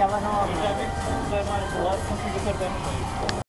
aquela nova. Eu já vi que se puser mais do lado consigo acertar no meio.